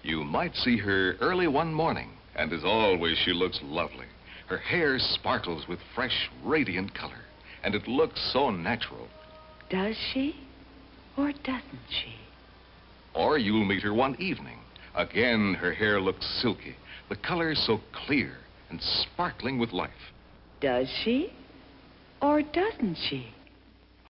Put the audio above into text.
You might see her early one morning, and as always, she looks lovely. Her hair sparkles with fresh, radiant color, and it looks so natural. Does she, or doesn't she? Or you'll meet her one evening. Again, her hair looks silky, the color so clear and sparkling with life. Does she, or doesn't she?